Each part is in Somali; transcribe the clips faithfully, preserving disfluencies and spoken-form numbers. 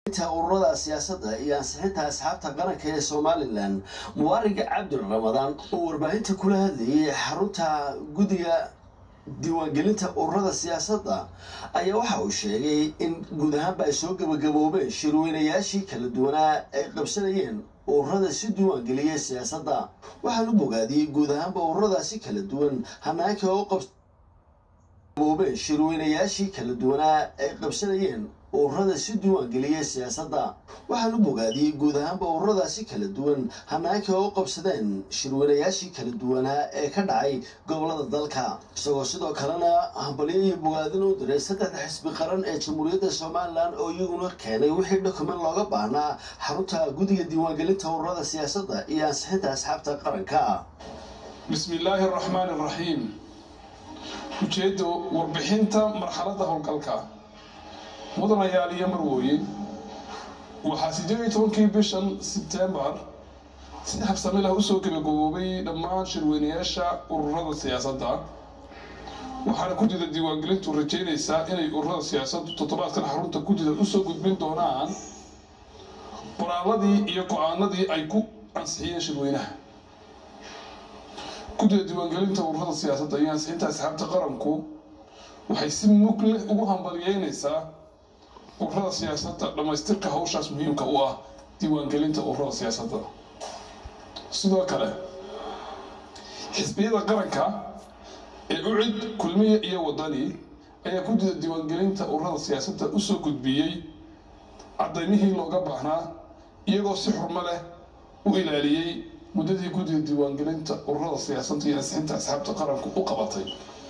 ururada siyaasadda iyo ansixinta asxaabta qaranka ee Somaliland Muwarig Cabdi Ramadaan oo warbaahinta kula hadlayay xarunta gudiga diiwaangelinta ururada siyaasadda ayaa waxa uu sheegay in guud ahaan ay soo gabagaboobeen shirweynayaashii kala duwanaa ay qabsanayeen ururada si diiwaangeliyay siyaasadda waxaanu bogaadiyay guud ahaan ururadaasi kala duwan hanaanka oo qabsanayeen shirweynayaashii kala duwanaa ay qabsanayeen ururada si diiwaangeliyay siyaasadda waxaanu bogaadiyay guud ahaan ururadaasi kala duwan hanaanka oo qabsadeen shirweynayaashii kala duwanaa ee ka dhacay gobolada dalka isagoo sidoo kalena hambalyo iyo bogaadin u diray saddexda xisbi qaran ee Jamhuuriyadda Somaliland oo iyaguna keenay wixii dokument looga baahnaa xarunta gudiga diiwaangelinta ururada siyaasadda iyo ansixinta asxaabta qaranka. Bismillahir Rahmanir Rahim. ujeedo warbixinta marxaladda howlgalka mudanayaal iyo marwooyin waxaa siddeed iyo tobankii bishan September si habsami leh u soo gabagaboobay dhammaan shirweynayaasha ururada siyaasadda waxaana ku jira diiwaangelintu rajaynaysaa inay ururada siyaasaddu toddobaadkan xarunta ku jira u soo gudbin doonaan qoraalladii iyo go'aanadii ay ku ansixiyeen shirweynaha guddiga diiwaangelinta ururada siyaasadda iyo ansixinta asxaabta qaranku waxay si mug leh ugu hambalyeynaysaa ururada siyaasadda dhamaystirka hawshaas muhiimka u ah diiwaangelinta ururada siyaasadda. sidoo kale xisbiyada qaranka ee u cid kulmiye iyo wadani ayaa guddiga diiwaangelinta ururada siyaasadda u soo gudbiyey cadaymihii looga baahnaa iyagoo si xurmo leh u ilaaliyey muddadii guddiga diiwaangelinta ururada siyaasadda iyo ansixinta asxaabta qaranku u qabatay.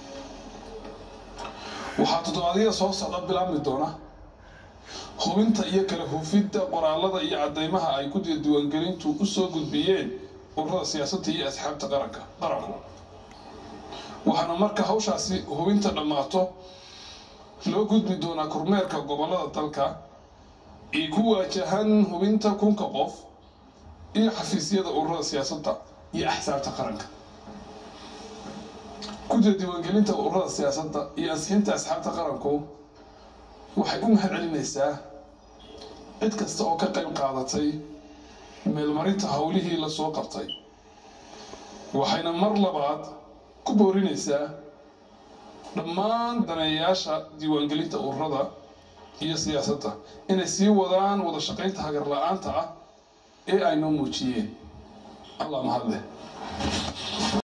waxaa toddobaadyada soo socda bilaabmi doona hubinta iyo kala hufidda qoraalada iyo cadaymaha ay guddiga diiwaangelintu u soo gudbiyeen ururada siyaasadda iyo asxaabta qaranka qaranku waxaana marka hawshaasi hubinta dhammaato loo gudbi doonaa kormeerka gobolada dalka ee ku waajahan hubinta kunka qof iyo xafiisyada ururada siyaasadda iyo axsaabta qaranka. guddiga diiwaangelinta ururada siyaasadda iyo ansixinta asxaabta qaranku waxay u mahadcelinaysaa cid kasta oo ka qayb qaadatay meelmarinta howlihii la soo qabtay waxayna mar labaad ku boorinaysaa dhammaan daneeyayaasha diiwaangelinta ururada iyo siyaasadda inay sii wadaan wada shaqaynta hagar la'aanta ah ee ay noo muujiyeen. allah mahad leh.